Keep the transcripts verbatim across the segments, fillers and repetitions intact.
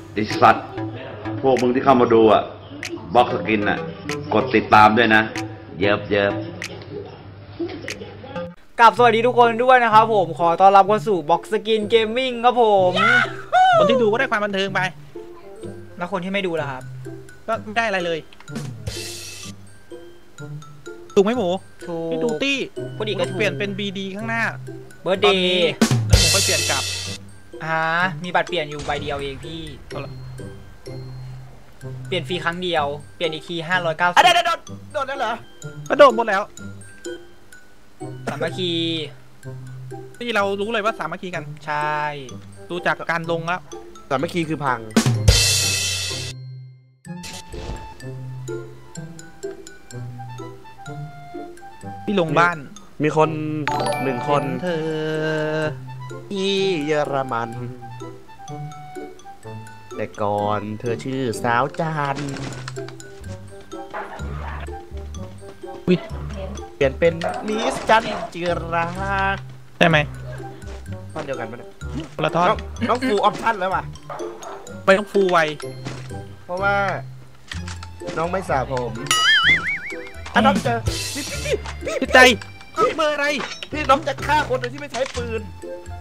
ไอ้สัตว์พวกมึงที่เข้ามาดูอ่ะบล็อกสกินอ่ะกดติดตามด้วยนะเยิบเยิบกับสวัสดีทุกคนด้วยนะครับผมขอต้อนรับเข้าสู่บ็อกสกินเกมมิ่งครับผมคนที่ดูก็ได้ความบันเทิงไปแล้วคนที่ไม่ดูล่ะครับก็ไม่ได้อะไรเลยถูกไหมหมูถูกไม่ดูตี้คนอีกก็เปลี่ยนเป็นบีดีข้างหน้าเบิร์ดเดย์แล้วหมูก็เปลี่ยนกลับอ่ามีบัตรเปลี่ยนอยู่ใบเดียวเองพี่เปลี่ยนฟรีครั้งเดียวเปลี่ยนอีกทีห้าร้อยเก้าสิบโดนโดนโดนแล้วเหรอก็โดนหมดแล้วสามัคคีที่เรารู้เลยว่าสามัคคีกันใช่ดูจากการลงแล้วสามัคคีคือพังที่ลงบ้านมีคนหนึ่งคนเธอที่เยอรมันแต่ก่อนเธอชื่อสาวจันเปลี่ยนเป็นมิสจันจิราใช่ไหมท่อนเดียวกันไหมคนละท่อนน้องฟูออปชั่นแล้วป่ะไปต้องฟูไวเพราะว่าน้องไม่สระผมอ่ะน้องเจอพี่พี่พี่ใจพี่เบอร์อะไรพี่น้องจะฆ่าคนโดยที่ไม่ใช้ปืน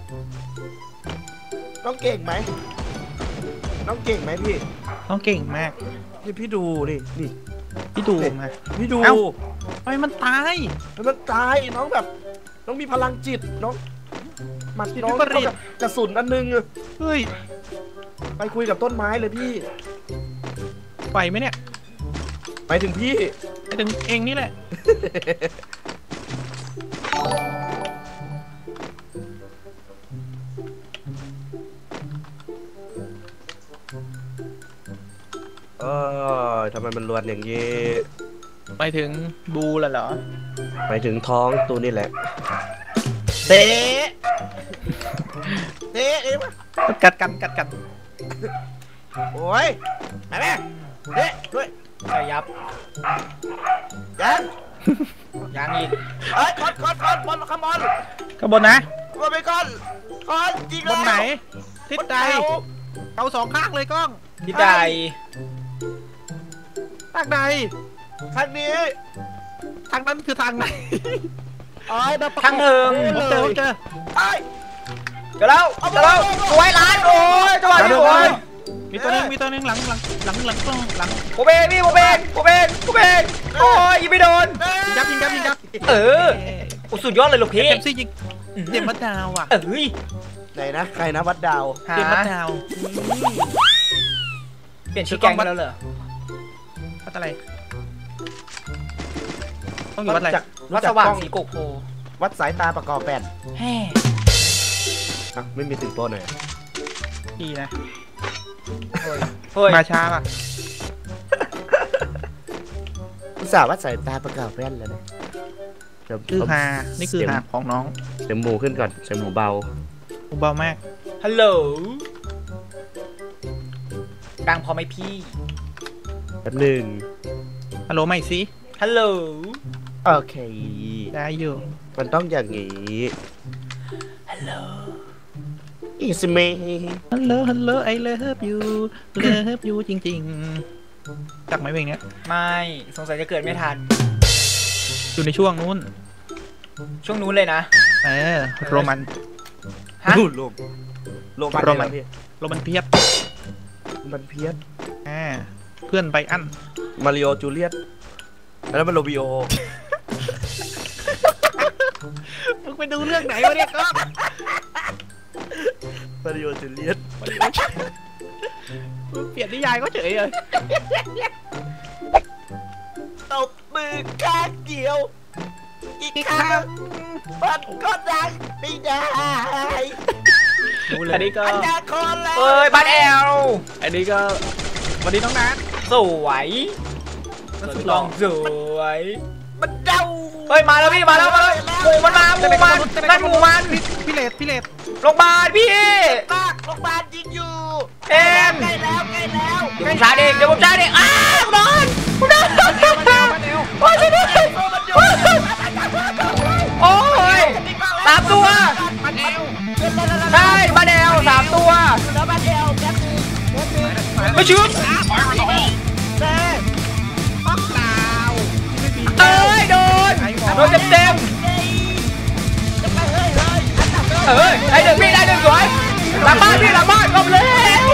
น้องเก่งไหมน้องเก่งไหมพี่น้องเก่งมากนี่พี่ดูนี่นี่พี่ดูมาพี่ดูทำไมมันตายมันตายน้องแบบน้องมีพลังจิตน้องมัดน้องกระสุนอันนึงเฮ้ยไปคุยกับต้นไม้เลยพี่ไปไหมเนี่ยไปถึงพี่ไปถึงเองนี่แหละเออทำไมมันรวนอย่างนี้ไปถึงบูแล้วเหรอไปถึงท้องตัวนี่แหละเตะเตะเอ็มกัดกันกัดกันโอ้ยไปแม่เตะด้วยใช่ยับยังยังอีกเอ้ยคอนคอนคอนบอลขบอลขบวนนะบอลไปก่อนคอนจริงแล้วบนไหนทิศใดเอาสองข้างเลยกล้องทิศใดทางใดทางนี้ทางนั้นคือทางไหนอ๋อทางเหิงเจอเจอไปเจอแล้วเจอแล้วสวยล้านโอ้ยจังหวะนี้สวยมีตัวนึงมีตัวนึงหลังหลังหลังหลังกล้องหลังโบเบนพี่โบเบนโบเบนโบเบนโอ้ยยิงไม่โดนยิงยับยิงยับยิงยับเออโอ้สุดยอดเลยลูกพี่เต็มซี่ยิงเต็มมัดดาวอ่ะเอ้ยไหนนะใครนะวัดดาวเต็มมัดดาวเปลี่ยนชื่อแกงมาแล้วเหรอวัดอะไรต้องอยู่วัดอะไรวัดสว่างสีโกโพวัดสายตาประกอบแปดแฮ่ไม่มีถึงโป้หน่อยดีนะมาช้าป่ะอุตส่าห์วัดสายตาประกอบแว่นแล้วนะคือฮานี่คือฮาของน้องเสียงหมูขึ้นก่อนเสียงหมูเบาหมูเบามากฮัลโหลดังพอไหมพี่แป๊บหนึ่งฮัลโหลใหม่สิฮัลโหลโอเคได้อยู่มันต้องอย่างนี้ฮัลโหลอีสเมย์ฮัลโหลฮัลโหลไอเลิฟยูเลิฟยูจริงๆจักไหมเพลงนี้ไม่สงสัยจะเกิดไม่ทันอยู่ในช่วงนู้นช่วงนู้นเลยนะเออโรมันฮะโรมโรมันโรมันโรมันเพียบมันเพียบอ่าเพื่อนไปอันมาริโอจูเลียตแล้วมันโรบิโอมึงไปดูเรื่องไหนวะเนี่ยก็มาริโอจูเลียตเปลี่ยนนิยายก็เฉยเลยตบมือข้างเดียวอีกครั้งมันก็ดังไม่ได้อันนี้ก็เอ้ยบ้านแอลอันนี้ก็วันนี้น้องนัทสวยลองสวยมันเดาเฮ้ยมาแล้วพี่มาแล้วมาแล้วหมูมันมาหมูมันนั่นหมูมันพี่เลดพี่เลดโรงพยาบาลพี่ลากโรงพยาบาลยิงอยู่เอ็มใกล้แล้วใกล้แล้วเดี๋ยวผมชาเด็กเดี๋ยวผมชาเด็กอ้าวโดนโดนโอ้ยช่วยด้วยโอ้ยสามตัวใช่บ้านแอลสามตัวแล้วบ้านแอลแป๊บนึงไม่ชื่อแม่ปักดาวเอ้ยโดนโดนเต็มเต็มจะไปเฮ้ยเฮ้ยอันดับเลยเอ้ยได้หนึ่งพี่ได้หนึ่งสวยหลังบ้านพี่หลังบ้านลงเลย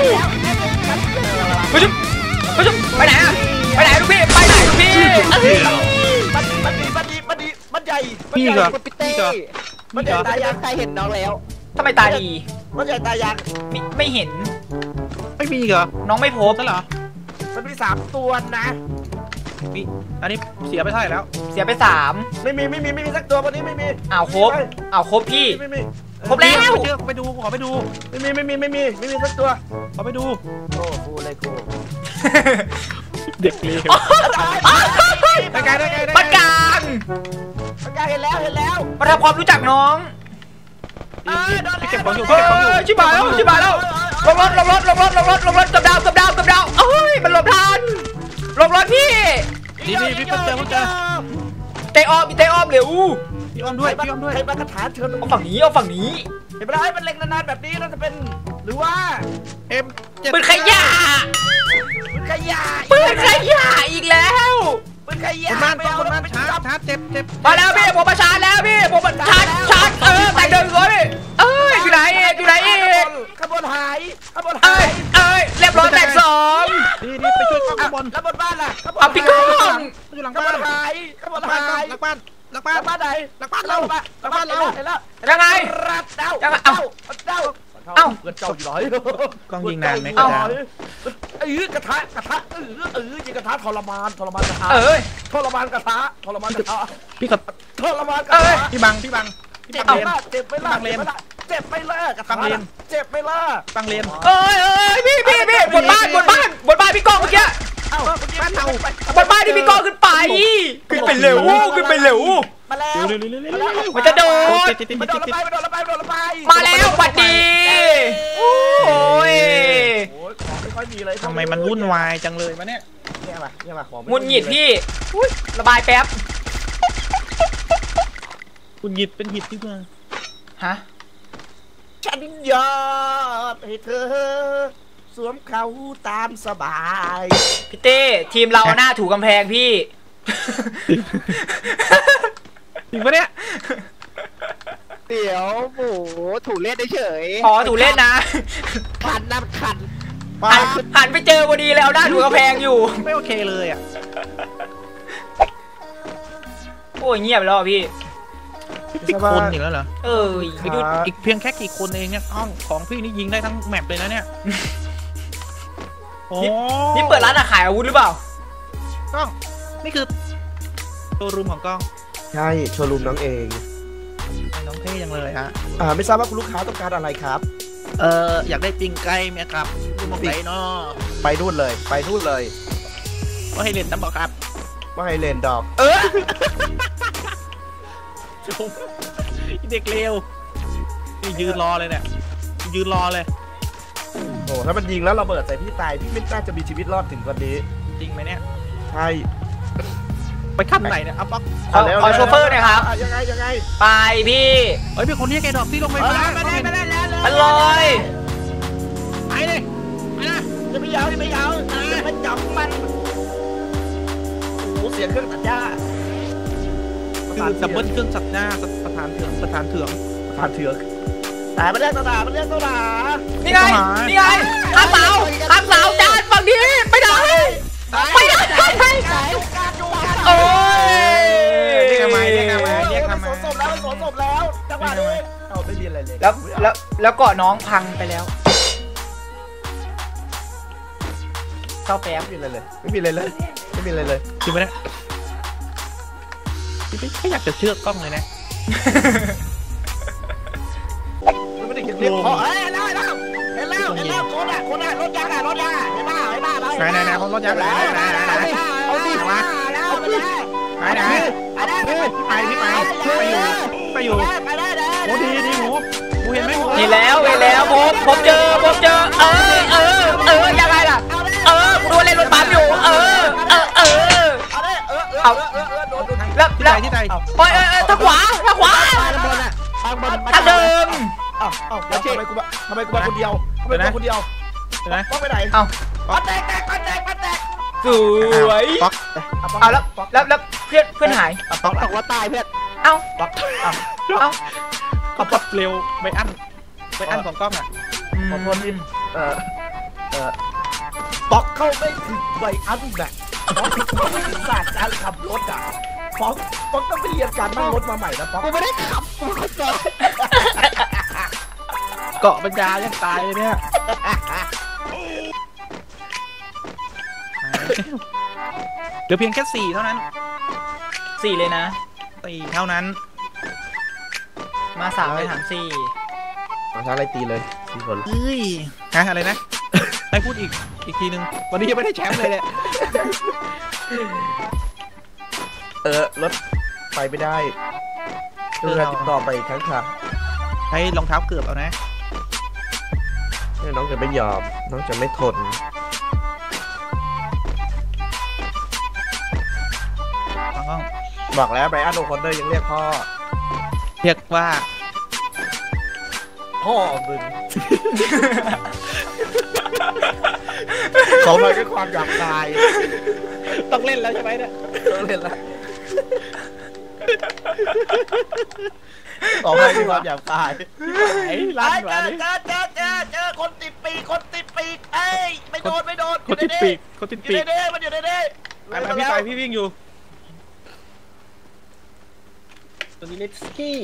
ไม่ชื่อไม่ชื่อไปไหนอะไปไหนลูกพี่ไปไหนลูกพี่มันมันดีมันดีมันดีมันใหญ่พี่เหรอมันพี่เต้พี่เหรอมันใหญ่ตายังใครเห็นน้องแล้วทำไมตาดีมันใหญ่ตายังไม่ไม่เห็นไม่มีเหรอน้องไม่พบใช่เหรอมันมีสามตัวนะมีอันนี้เสียไปเท่าไหร่แล้วเสียไปสามไม่มีไม่มีไม่มีสักตัววันนี้ไม่มีอ้าวครบอ้าวครบพี่ไม่มีครบแล้วไปเจอไปดูขอไปดูไม่มีไม่มีไม่มีไม่มีสักตัวขอไปดูโอ้โหเลยกูเด็กเลวไปไกลได้ไกลได้ปากกลางไปไกลเห็นแล้วเห็นแล้วมาทำความรู้จักน้องพี่เก็บของอยู่เฮ้พี่เก็บของอยู่ยชิบหายแล้วชิบหายแล้วลงรถลงรถลงรถลงรถลงรถกับดาวกับดาวกับดาวเอ้ยมันหลบทันลงรถพี่นี่นี่พี่เพิ่งเจอเพิ่งเจอเตะออมเตะออมเร็วพี่อ้อมด้วยพี่อ้อมด้วยใครมากระถางเชิญเอาฝั่งนี้เอาฝั่งนี้เห็นไหมให้มันเล็งนานๆแบบนี้แล้วจะเป็นหรือว่าเอ็มปืนขยะปืนขยะปืนขยะอีกแล้วปืนขยะคนบ้านต้องคนบ้านชาร์จชาร์จเจ็บเจ็บมาแล้วพี่ผมมาชาร์จแล้วพี่ผมมาชาร์จชาร์จเออแต่เดินเลยเอ้ยอยู่ไหนเอกอยู่ไหนเอกขบวนหายขบวนเอ้หาย ยเอ้ยเรียบร้อยแตกสองดีดีไปช่วยกล้องข้างบนแล้วบนบ้านล่ะเอาพี่ก้องอยู่หลังขบบ้าวน นหายขบวนหลังบ้าหาน ยหลังบ้านหลังบ้าบ้าน นบ้านไหนหลังบ้านเราหลังบ้านเราเห็นแล้วยังไงรัดเดายังไงเดาเอ้าเดาเอ้าเงินเจ้าอยู่ไหนกล้องยิงนานไหมกเอ้าระดาษเออกระทะกระทะเออเออยิงกระทะทรมานทรมานกระทะเอ้ยทรมานกระทะทรมานกระทะพี่กับทรมานกระเอ้ยทะพี่บังพี่บังพี่เจ็บบังไหมเลนล่ะเจ็บไหมล่ะฟังเลนเจ็บไหมล่ะกระฟัทะงเลนเจ็บไหมล่ะบังเลนเอ้ยเอ้ยพี่พี่พี่บนบ้านบนบ้านบนบ้านพี่ก้องเมื่อกี้เอ้าบ้านเราบนบ้านที่พี่ก้องขึ้นไปขึ้นไปเร็วขึ้นไปเร็วมาแล้วเร็วเร็วเร็วเร็วเร็วมันจะโดนติดติดติดมาโดตินดละติดไปมาโดนละไปมาโดนละไปมาแล้วบัดดีโอ้ยโอ้ยของไม่ค่อยมีเลยทำไมมันวุ่นวายจังเลยวะเนี่ยเนี่ยมาเนี่ยมาของงุนหงิดพี่อุ๊ยระบายแป๊บคุณหยิดเป็นหิดที่มาฮะฉันยอมให้เธอสวมเขาตามสบายพี่เต้ทีมเราหน้าถูกกำแพงพี่จริงปะเนี่ยเดี๋ยวโอ้โหถูเล่นเฉยอ๋อถูกเล่นนะขันนะขันหันหันไปเจอพอดีแล้วหน้าถูกกำแพงอยู่ไม่โอเคเลยอ่ะโอ้ยเงียบแล้วอะพี่พี่คนอีกแล้วเหรอเออไปดูอีกเพียงแค่กี่คนเองเนี่ยอ้าวของพี่นี่ยิงได้ทั้งแมปเลยนะเนี่ยโอ้นี่เปิดร้านอาขายอาวุธหรือเปล่ากล้องนี่คือโชว์รูมของกล้องใช่โชว์รูมน้องเองน้องเท่ยังเลยฮะอ่าไม่ทราบว่าคุณลูกค้าต้องการอะไรครับเอออยากได้ปิงไก่ไหมครับดูมองไหนเนาะไปนู่นเลย ไปนู่นเลยก็ให้เล่นตั้งบอกครับไม่ให้เลนดอกเออชมเด็กเลวนี่ยืนรอเลยเนี่ยยืนรอเลยโอ้ถ้ามันยิงแล้วระเบิดใส่พี่ตายพี่ไม่น่าจะมีชีวิตรอดถึงวันนี้จริงไหมเนี่ยใช่ไปขั้นไหนเนี่ยเอาป๊อกขอขอโชเฟอร์หน่อยครับยังไงยังไงไปพี่เฮ้ยเป็นคนเรียกไอ้ดอกที่ลงไปไปฟ้าเลยไปเลยไปเลยไปเลยไปเลยไปนะจะไม่ยาวจะไม่ยาวจะไม่จับมันโอ้เสียงเครื่องตัดหญ้าคือดับเบิลเครื่องสัตว์หน้าประธานเถื่อนประธานเถื่อนผ่านเถือกแต่มันเรียกตาดามันเรียกตาดานี่ไง นี่ไงข้ามเสาข้ามเสาจานฝั่งนี้ไปไหนไปไหนโอ้ยเรียกทำไมเรียกทำไมเรียกทำไมสมแล้วสมศพแล้วจังหวะนี้เอาไม่มีอะไรเลยแล้วแล้วแล้วเกาะน้องพังไปแล้วเศร้าแป๊บไม่มีอะไรเลยไม่มีอะไรเลยไม่มีอะไรเลยจริงไหมเนี่ยพี่ไม่อยากจะเชื่อกล้องเลยนะไม่ได้เก็บเรียบพอเฮ้ยเห็นแล้วเห็นแล้วเห็นแล้วเห็นแล้วคนอ่ะคนอ่ะรถยักษ์อ่ะรถยักษ์อ่ะเห็นป่ะเห็นป่ะไหนไหนไหนเขารถยักษ์ไหนไหนไหนไหนเอาดิมาแล้วไปเลยไหนไหนพี่ไปพี่ไปไปอยู่ไปอยู่ไปได้เลยโอ้ดีดีหมูหมูเห็นไหมหมูนี่แล้วเห็นแล้วผมผมเจอผมเจอเออเออเออยังไงล่ะเออกูดูเล่นรถปั๊มอยู่เออเออเออเอาเลยเออเออเออเออโดนโดนแล้วที่แล้ไหนวที่ไหนโอ้ยเออทางขวาทางขวาทางบนอ่ะทางบนทางเดิมอ้าวอ้าวทำไมกูมาทำไมกูมาคนเดียวทำไมกูมาคนเดียวเห็นไหมว่าไปไหนเอ้าปัดแตกแตกปัดแตกปัดแตกสวยป๊อกเอาแล้วแล้วแล้วเพื่อนเพื่อนหายป๊อกบอกว่าตายเพื่อนเอ้าปัดเอาเอ้าเอาป๊อกเร็วไม่อั้นไม่อั้นของกล้องอ่ะขอโทษที่เออเออป๊อกเข้าไม่ถึงใบอันแบบป๊อกเข้าไม่ถึงศาสตร์การขับรถอ่ะป๊อกป๊อกต้องไปเรียนการนั่งรถมาใหม่นะป๊อกกูไม่ได้ขับกูก็จอดเกาะปัญญายังตายเลยเนี่ยเดี๋ยวเพียงแค่สี่เท่านั้นสี่เลยนะสี่เท่านั้นมาสามไปถามสี่เอาช้าอะไรตีเลยสี่คนเอ้ยฮะอะไรนะ ให้พูดอีกอีกทีนึงวันนี้ยังไม่ได้แชมป์เลยเนี่ยเออรถไปไม่ได้ดูการติดต่อไปอีกครั้งค่ะใช้รองเท้าเกือบเอานะน้องจะไม่ยอมน้องจะไม่ทนอ๋อบอกแล้วไบรอันโอคอนเนอร์ยังเรียกพ่อเรียกว่าพ่อมึง ขอหน่อยด้วยความหยาบคายต้องเล่นแล้วใช่ไหมเนี่ยต้องเล่นละขอหน่อยด้วยความหยาบคายไอ้ลั่นเจวะอนี่เจอเจอเจอเจอคนติดปีกคนติดปีกเอ้ยไม่โดนไม่โดนคนติดปีกคนติดอยู่ปีในกเด้มันอยู่ในเด้ไปไปพี่ไปพี่วิ่งอยู่ตัวนี้เลสกี้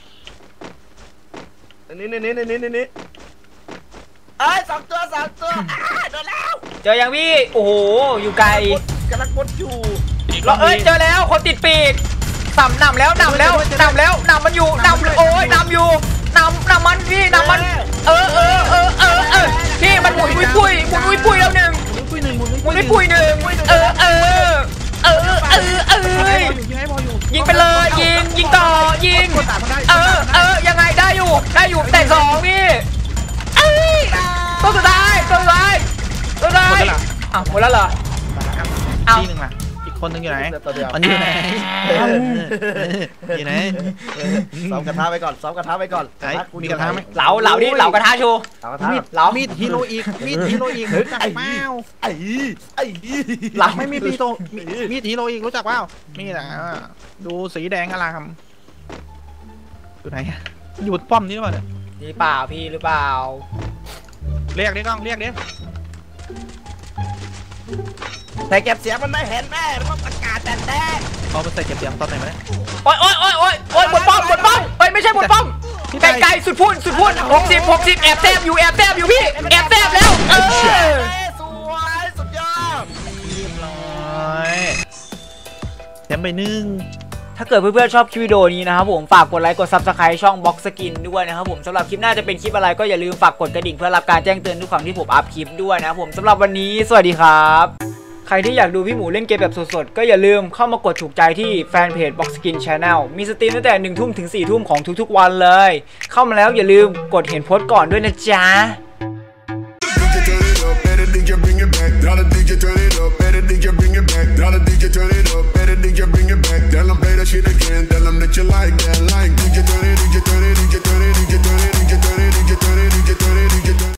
นี่นี่นี่นี่นี่นี่เอ้ยสองตัวสองตัวโดนแล้วเจอยังพี่โอ้โหอยู่ไกลกำลังกดอยู่เราเอ้ยเจอแล้วคนติดปีกสำนำแล้วนำแล้วนำแล้วนำมันอยู่นำโอ้ยนำอยู่นำนำมันพี่นำมันเออเออเออเออเออพี่มันหมุนวุ้ยปุ้ยหมุนวุ้ยปุ้ยแล้วหนึ่งปุ้ยหนึ่งหมุนวุ้ยปุ้ยหนึ่งเออเออเออเออเออยิงให้บอลอยู่ยิงไปเลยยิงยิงต่อยิงเออเออยังไงได้อยู่ได้อยู่แต่สองพี่เอ้ยตัวสุดท้ายตัวสุดท้ายตัวสุดท้ายอ้าวหมดแล้วเหรอทีหนึ่งล่ะอีกคนหนึ่งอยู่ไหนตัวเดียวมันอยู่ไหนอยู่ไหนซ้อมกระทะไปก่อนซ้อมกระทะไปก่อนไอ้มีกระทะไหมเหลาเหลานี่เหลากระทะโชว์เอากระทะมีดเหลามีดฮีโร่อีกมีดฮีโร่อีกรู้จักเปล่าไอ้ไอ้หลังไม่มีมีดโตมีดฮีโร่อีกรู้จักเปล่ามีดอ่ะดูสีแดงอลามอยู่ไหนอยู่ป้อมนี้หรือเปล่าเนี่ยนี่เปล่าพี่หรือเปล่าเรียกดิกล้องเรียกดิแต่เก็บเสียงมันไม่เห็นแม่มันต้องประกาศแต่แต่เขาไปใส่เก็บเสียงตอนไหนมาเนี่ยโอ้ยโอ้ยโอ้ยโอ้ยโอ้ยหมดป้อมหมดป้อมเอ้ยไม่ใช่หมดป้อมไกลไกลสุดพุ่นสุดพุ่นหกสิบหกสิบแอบแทบอยู่แอบแทบอยู่พี่แอบแทบแล้วเออสวยสุดยอดเรียบร้อยแถมไปนึ่งถ้าเกิดเพื่อนๆชอบคลิปวิดีโอนี้นะครับผมฝากกดไลค์กด ซับสไครบ์ ช่อง Box Skin ด้วยนะครับผมสำหรับคลิปหน้าจะเป็นคลิปอะไรก็อย่าลืมฝากกดกระดิ่งเพื่อรับการแจ้งเตือนทุกครั้งที่ผมอัพคลิปด้วยนะครับผมสำหรับวันนี้สวัสดีครับใครที่อยากดูพี่หมูเล่นเกมแบบสดๆก็อย่าลืมเข้ามากดถูกใจที่แฟนเพจ Box Skin Channel มีสตรีมตั้งแต่หนึ่งทุ่มถึงสี่ทุ่มของทุกๆวันเลยเข้ามาแล้วอย่าลืมกดเห็นโพสต์ก่อนด้วยนะจ๊ะ